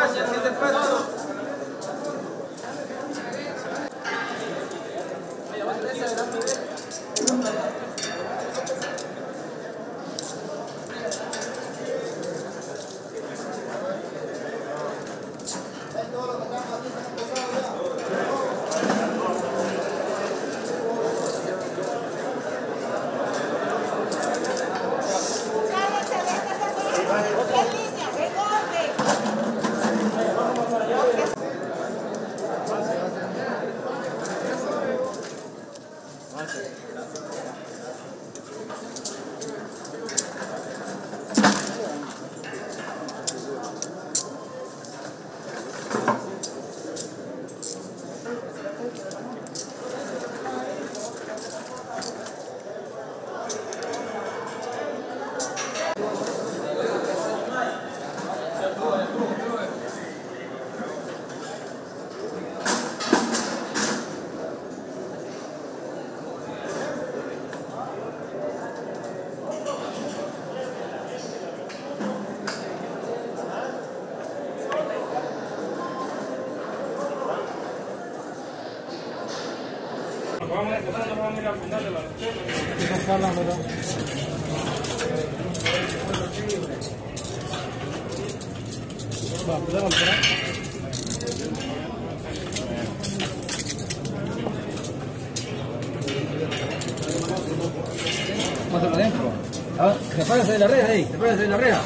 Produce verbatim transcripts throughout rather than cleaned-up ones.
Gracias, siete pesos. Vamos a empezar, nos vamos a ir al final de la receta. Vamos para adentro. A ver, sepárese de la reja ahí, sepárese de la reja.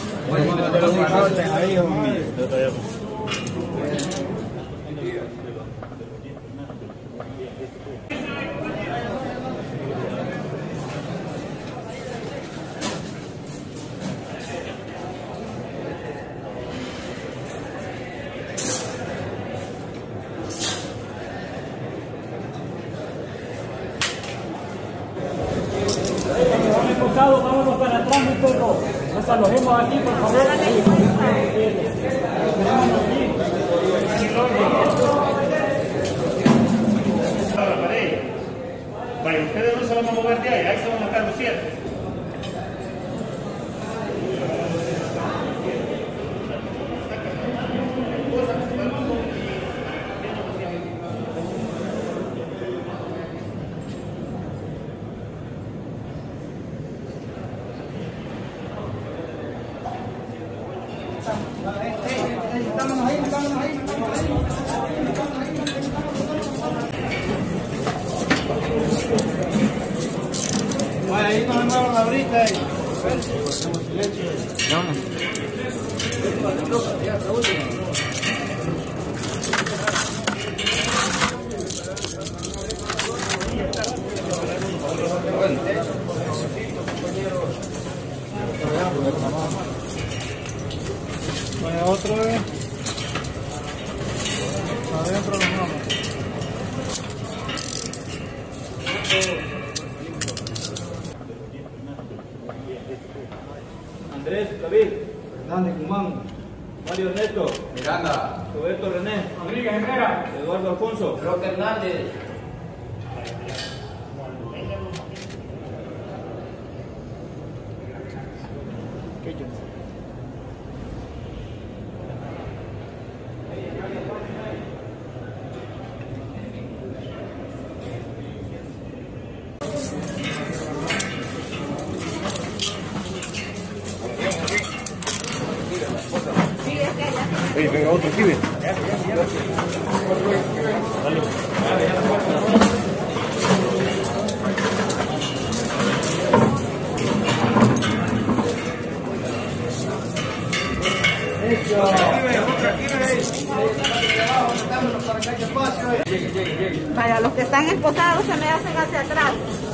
Vámonos para atrás, mi perro. Nos alojemos aquí, por favor. Vaya, ustedes no se van a mover de ahí, ahí se van a estar los siete. Ahí no me muevan la brita ahí. Vaya otro vez. Adentro los vamos. Andrés, David, Hernández, Guzmán, Mario Ernesto, Miranda, Roberto René, Rodríguez Herrera, Eduardo Alfonso, Roque Hernández. Oye, venga otro aquí, ven. Vaya, los que están esposados se me hacen hacia atrás.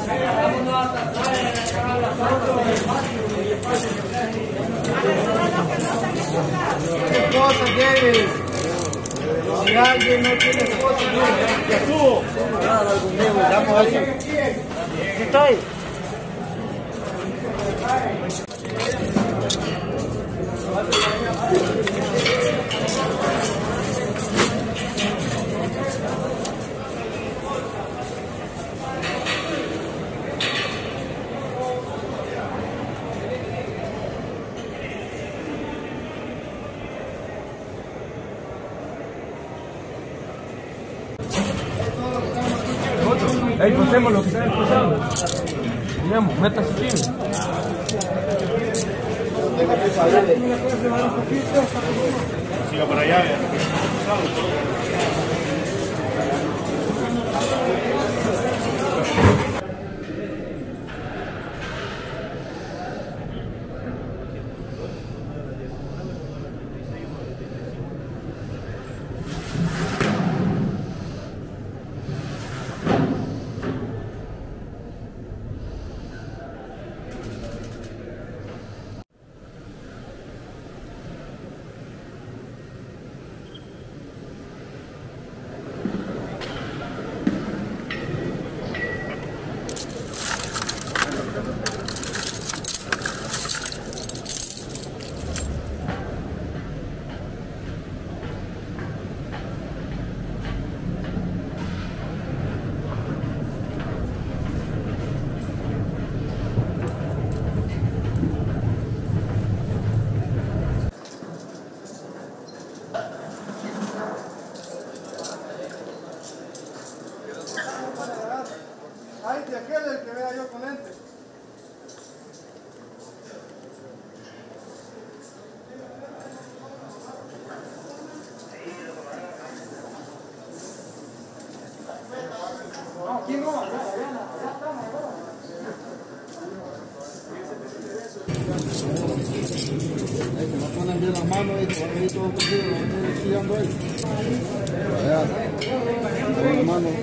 Esposa, David. Si alguien no tiene esposa, ya estuvo. Vamos a ver. ¿Qué estoy? Ahí pasemos lo que está empezando. Digamos, métase aquí. Siga para allá. Ay, de aquel el que vea yo con lente. No, aquí no, allá, allá, allá estamos, Ahí que no ponen bien las manos y que van a venir todo contigo, van a venir chillando ahí. Allá, con las manos.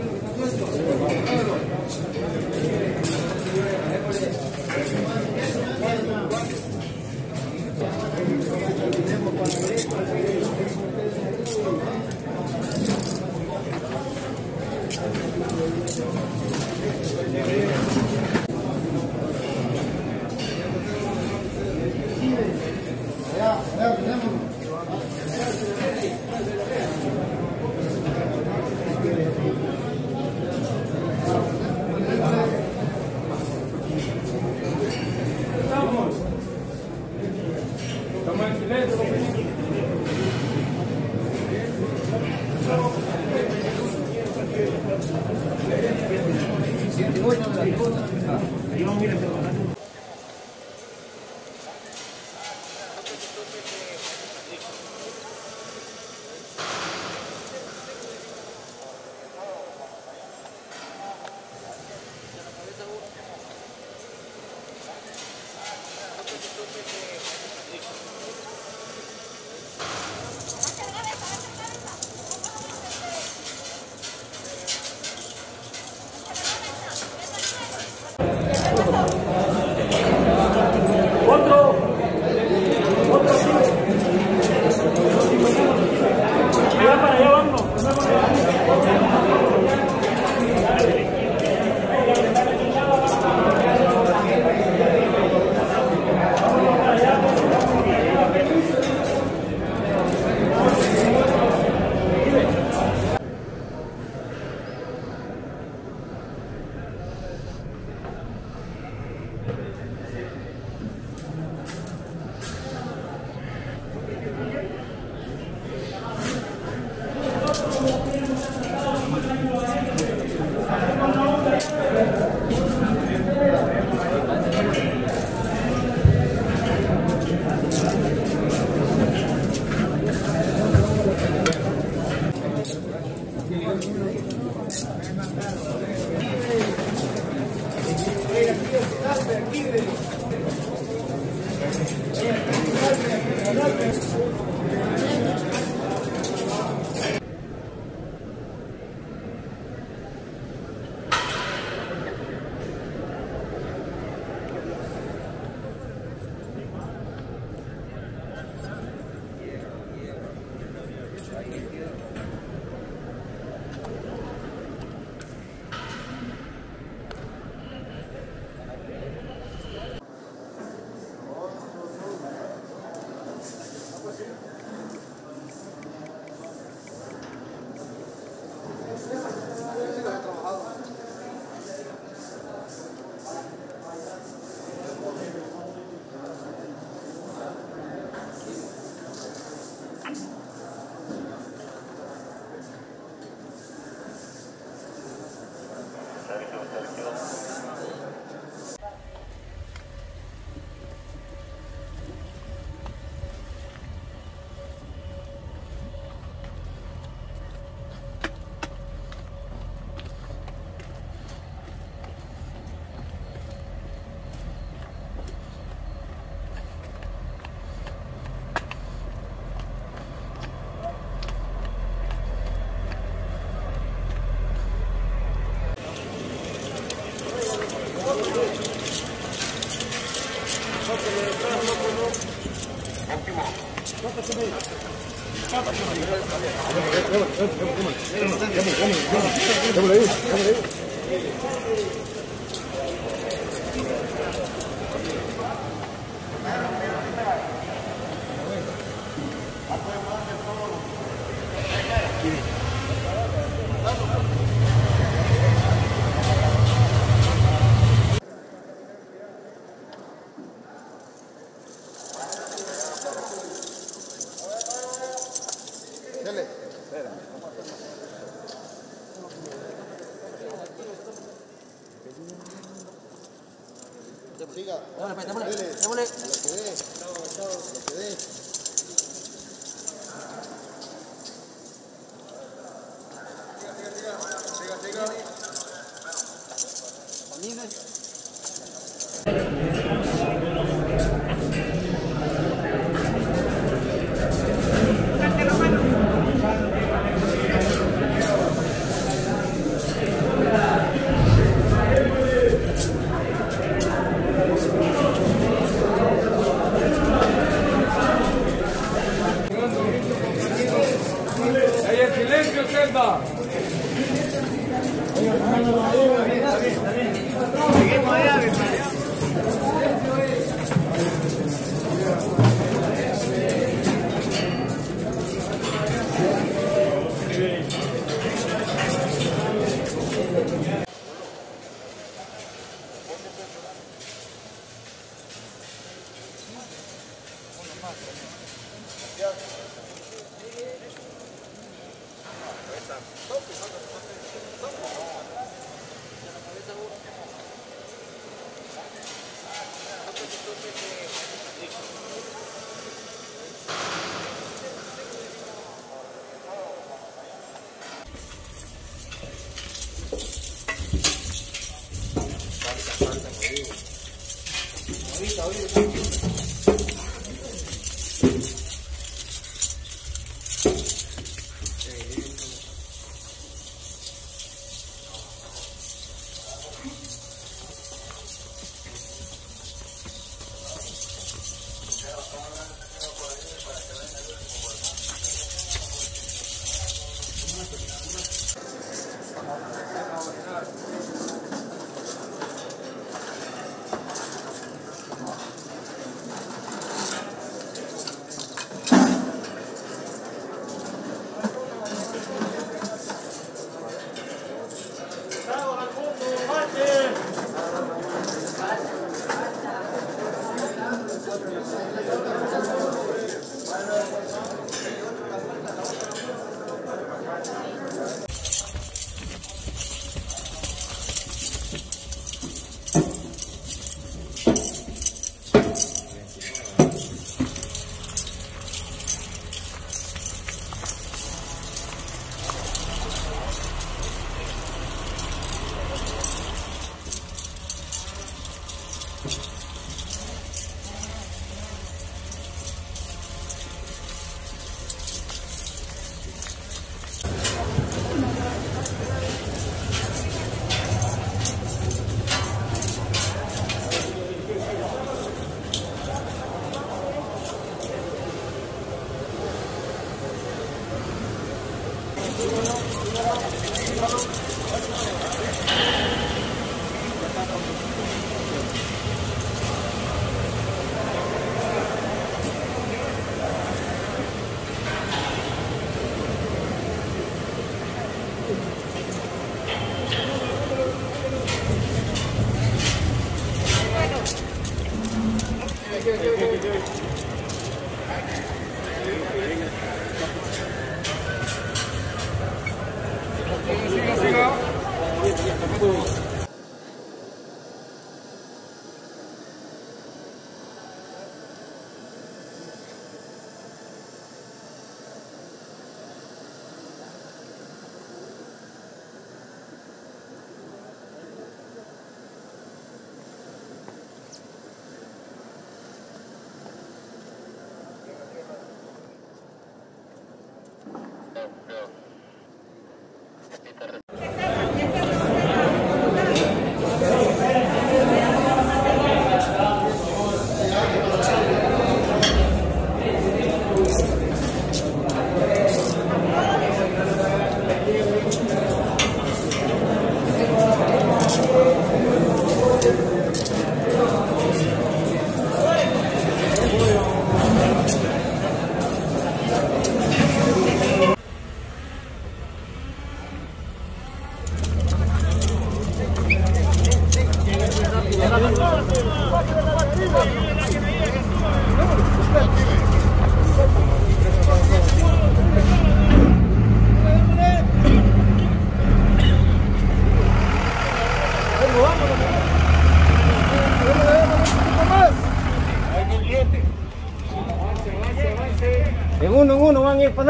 Estamos en silencio, compañero. Ahí vamos a ir a Otro. Otro sí. Mira para allá, vámonos. Siga. Démosle, démosle, démosle. Lo que dé. Lo que dé. Siga, siga, siga. ¡Silencio, Selva! Seguimos allá,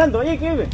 trabajando ahí, Kibe.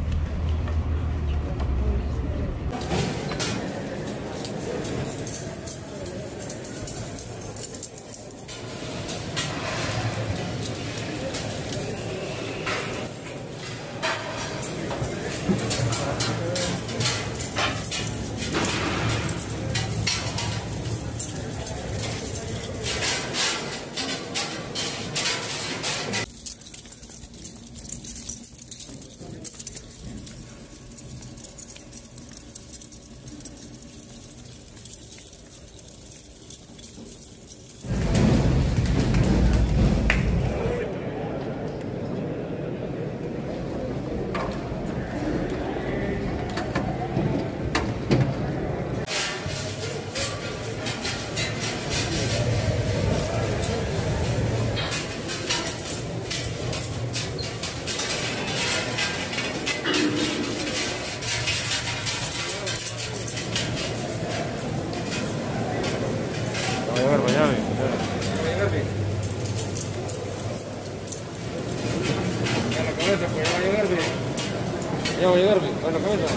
Ya va a llegar, a la cabeza.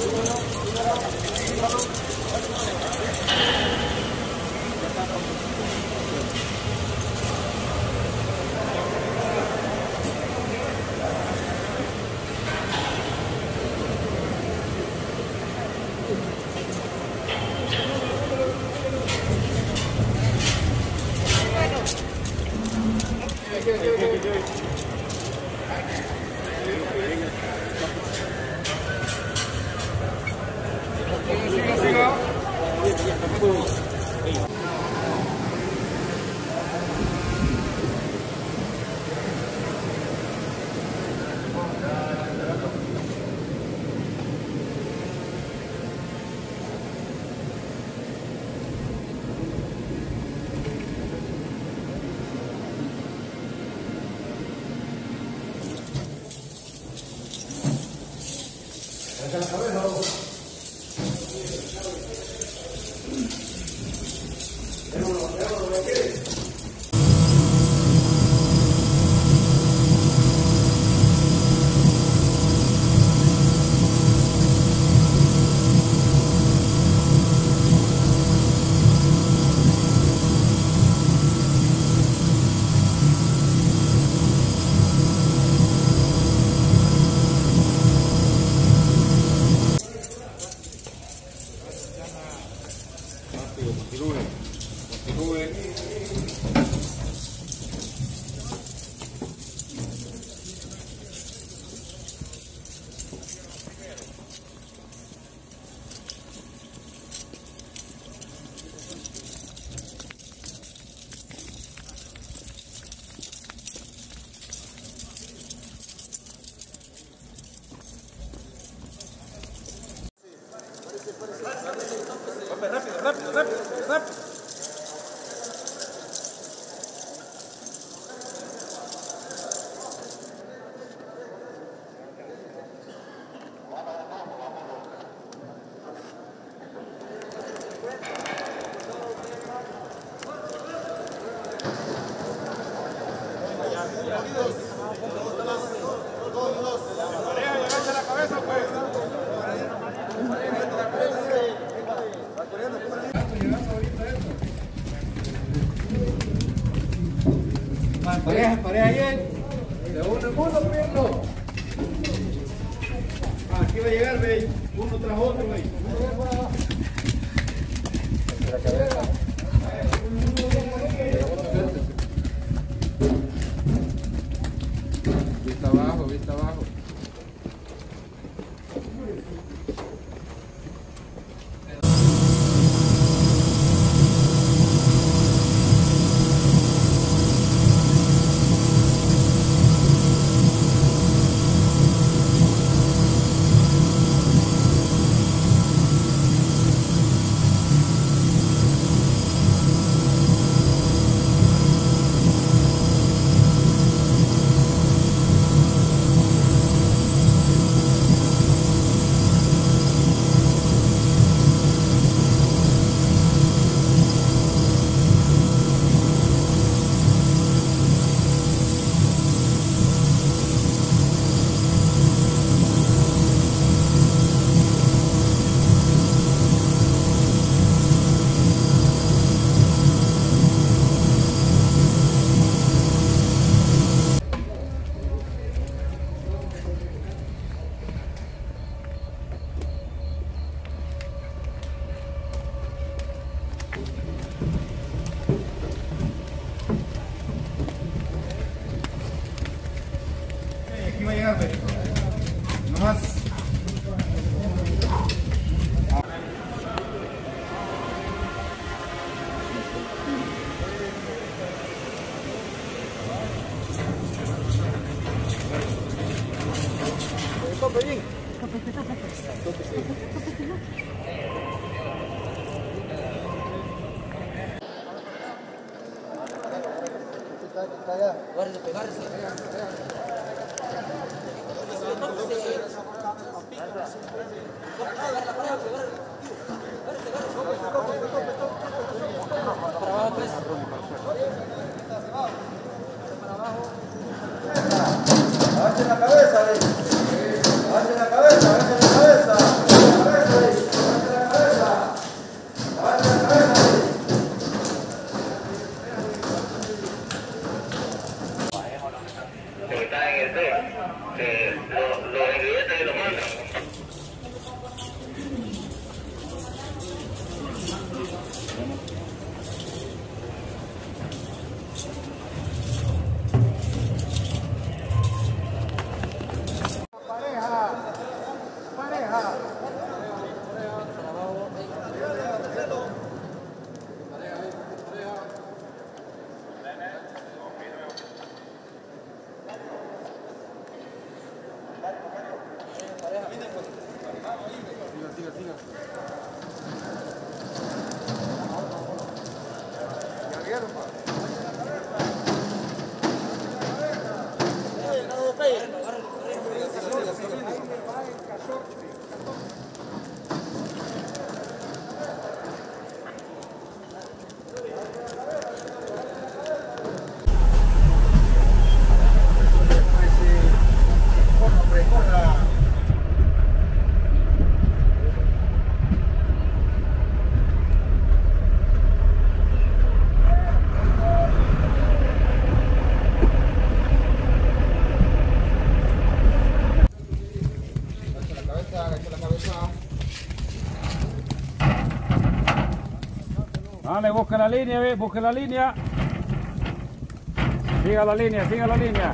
Pareja, pareja ahí. De uno en uno, Pirlo. Aquí va a llegar, ve. Uno tras otro, ve. La cabeza. Vista abajo, vista abajo. más. Agache la cabeza, ahí. Agache la cabeza, agache la cabeza. Agache la cabeza, agache la cabeza. Pero está en el té, que lo- los ingredientes que lo mandan. Pareja, pareja. Dale, busca la línea, ve, busca la línea. Siga la línea, siga la línea.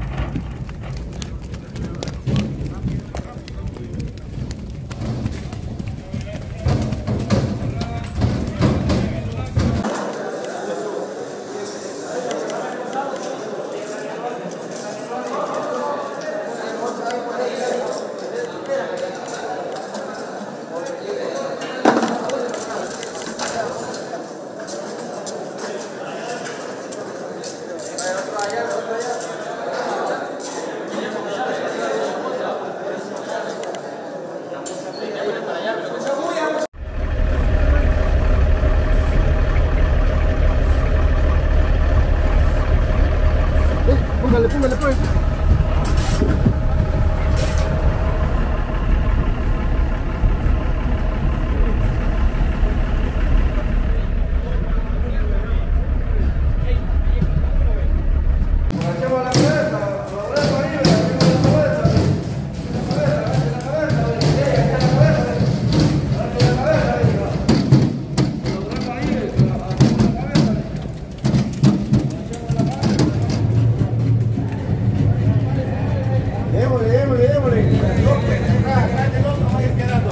Póngale, póngale, pues. Agachemos la cabeza, lo dejo ahí, agachemos la cabeza. Agache la cabeza, agache la cabeza. Agache la cabeza, ahí va. Lo dejo ahí, agache la cabeza. Démosle, démosle, démosle. Acá, acá, este loco va a ir quedando.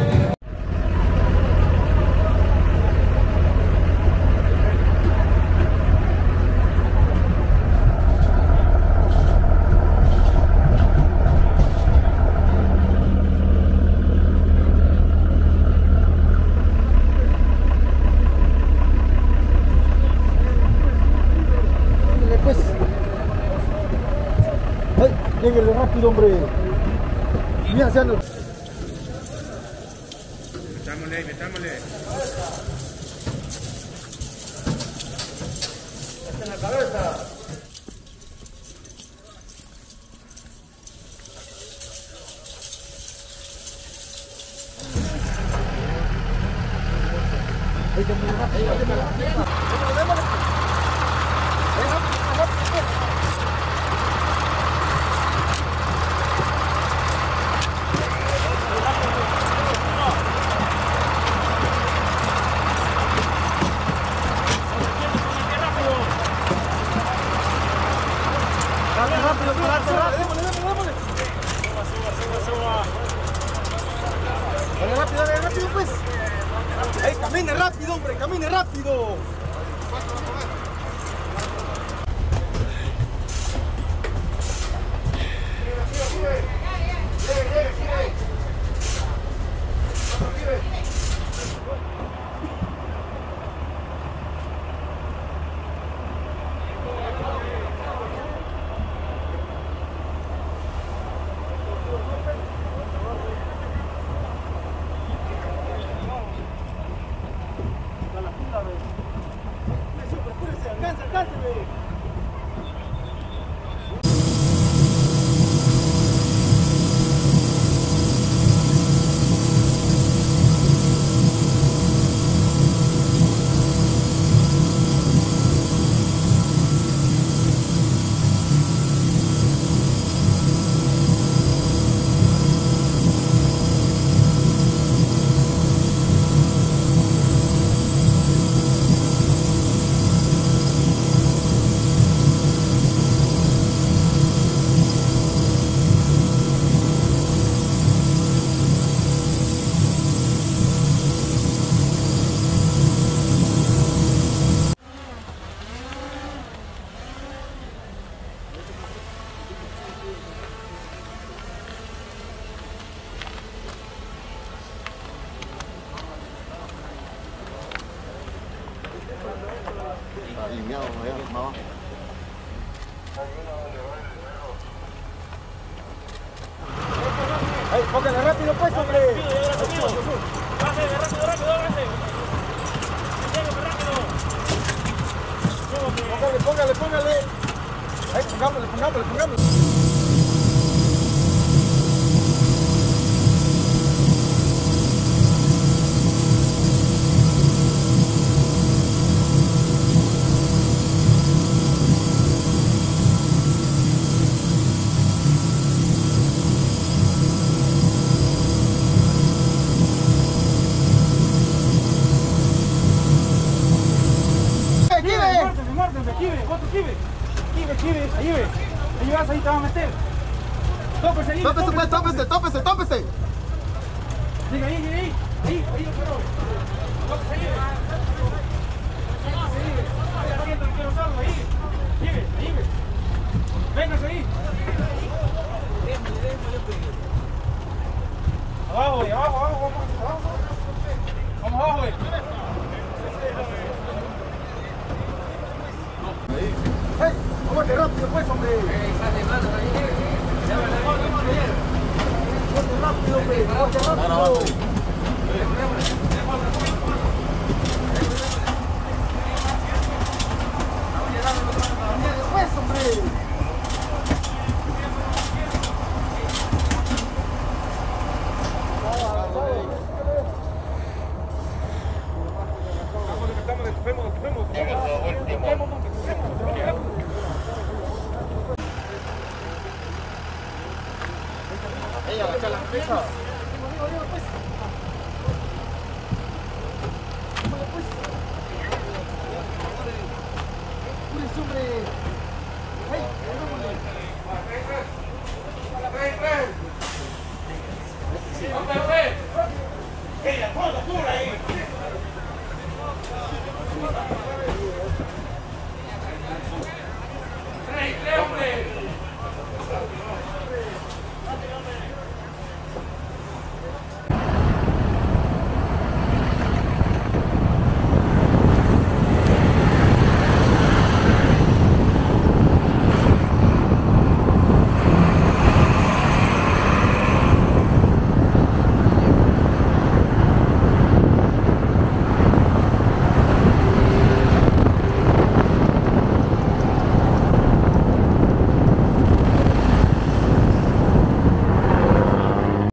Pues. Ay, lléguele rápido, hombre. Bien, sean. Metámosle, metámosle. En la cabeza. Rápido, rápido, rápido. Démosle, démosle, démosle. Suba, suba, suba, suba. rápido, pues! ¡Ey, camine rápido, hombre! ¡Camine rápido! Alineado, allá, más abajo. ¡Ay, póngale rápido, pues, hombre! ¡Rápido, rápido, rápido! Póngale, póngale, póngale. Ay, pongámosle, pongámosle, pongámosle. Ahí ve, ahí vas, ahí te va a meter. Tópese ahí. Tópese, pues, tópese, tópese, tópese. Llega ahí, llega ahí. Ahí, ahí, pero. Tópese ahí. Tópese ahí. Ahí, arriendo, quiero salvo, ahí. Ahí, ahí. Véngase ahí. Abajo, ahí, abajo, abajo, vamos, abajo. Vamos abajo, ahí. ¡Hey! ¡Vamos rápido, pues, hombre! ¡Rápido, hombre! ¡Rápido! ¡Pues, hombre! Ella agacha la cabeza. ¡Apúrese, hombre! ¡Hey! ¡Ella, toda, pura!